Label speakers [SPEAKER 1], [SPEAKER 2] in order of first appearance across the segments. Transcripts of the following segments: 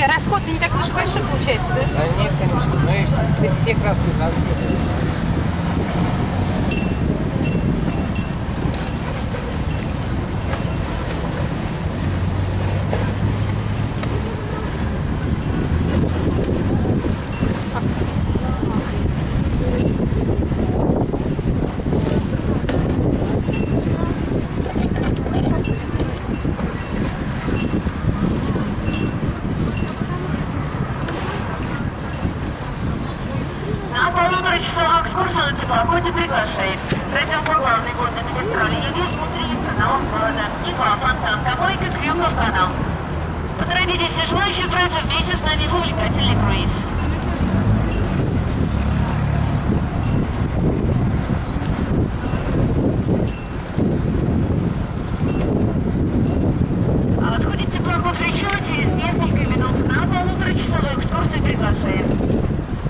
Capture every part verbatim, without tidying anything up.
[SPEAKER 1] А расход-то не такой уж большой получается, да?
[SPEAKER 2] Да нет, конечно. Ну и все, ты все краски расходуешь.
[SPEAKER 3] На полуторачасовую экскурсию на теплоходе приглашаем. Пройдем по главной водной магистрали Неве, внутренним каналом города. Нева, Фонтанка, Мойка, Крюков канал. По традиции все желающие отправиться вместе с нами в увлекательный круиз. А отходит теплоход еще через несколько минут. На полуторачасовую экскурсию приглашаем.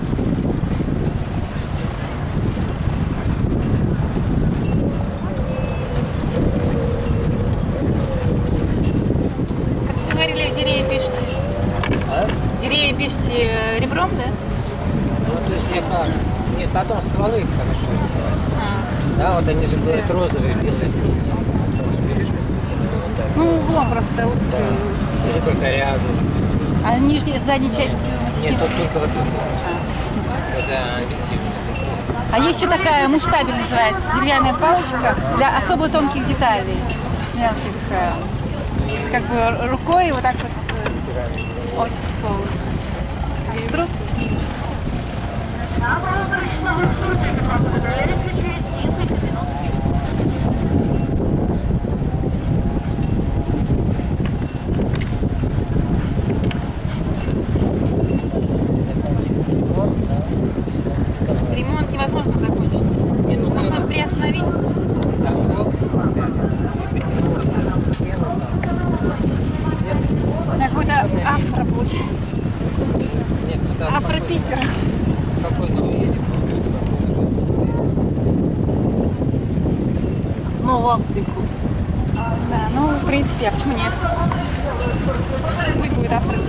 [SPEAKER 1] Говорили, деревья пишете.
[SPEAKER 2] А?
[SPEAKER 1] Деревья пишете ребром, да?
[SPEAKER 2] Ну, то есть я как? Нет, потом стволы хорошо рисовать.
[SPEAKER 1] А.
[SPEAKER 2] Да, вот они же бывают розовые, белые, синие. Вот так.
[SPEAKER 1] Ну, углом просто
[SPEAKER 2] Да.
[SPEAKER 1] узкий.
[SPEAKER 2] Или только рядом.
[SPEAKER 1] А нижняя, задняя часть?
[SPEAKER 2] Нет, тут только вот это объективно.
[SPEAKER 1] А есть еще такая муштабель называется, деревянная палочка для особо тонких деталей. Мелких. э, Как бы рукой вот так вот э, очень сложно. Конструкция.
[SPEAKER 3] На полуторачасовую экскурсию теплоход отправляется через несколько минут.
[SPEAKER 1] Ремонт невозможно закончить.
[SPEAKER 2] Нет, ну,
[SPEAKER 1] Можно
[SPEAKER 2] надо-
[SPEAKER 1] приостановиться.
[SPEAKER 2] Так, ну,
[SPEAKER 1] Какой-то афро получается.
[SPEAKER 2] нет, ну, да,
[SPEAKER 1] Афро-Питер.
[SPEAKER 2] спокойно мы едем.
[SPEAKER 1] Ну, в Африку. Да, ну, в принципе, а почему нет? Пусть будет Африка.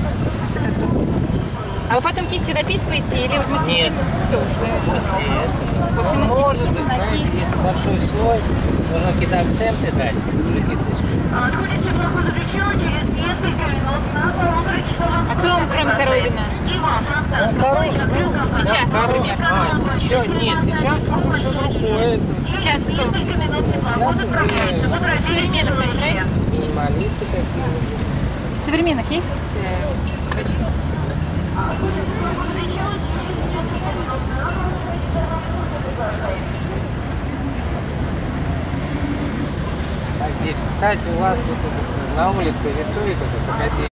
[SPEAKER 1] А вы потом кистью дописываете или вот мастер
[SPEAKER 2] Нет.
[SPEAKER 1] все уже?
[SPEAKER 2] После этого.
[SPEAKER 1] После
[SPEAKER 2] Ну,
[SPEAKER 1] мастер
[SPEAKER 2] может быть,
[SPEAKER 1] на
[SPEAKER 2] знаете,
[SPEAKER 1] кисть.
[SPEAKER 2] если большой слой, нужно какие-то акценты дать, уже кисточкой.
[SPEAKER 3] А отходит теплоход еще через несколько минут на полуторачасовую
[SPEAKER 1] А кто вам, кроме Коровина?
[SPEAKER 3] Нева, Фонтанка,
[SPEAKER 2] Коровин,
[SPEAKER 3] Мойка, Крюков канал.
[SPEAKER 1] Сейчас,
[SPEAKER 2] Коров-
[SPEAKER 1] например.
[SPEAKER 2] А, сейчас, нет, сейчас уже все другое. Это
[SPEAKER 1] Сейчас кто?
[SPEAKER 3] Несколько минут теплоход
[SPEAKER 2] Сейчас
[SPEAKER 3] отправляется
[SPEAKER 2] уже
[SPEAKER 3] в отразительный
[SPEAKER 1] современных
[SPEAKER 3] круиз.
[SPEAKER 1] нравится?
[SPEAKER 2] минималисты какие-нибудь.
[SPEAKER 1] Из современных есть э, почти?
[SPEAKER 2] А здесь, кстати, у вас тут, тут на улице рисует этот академик.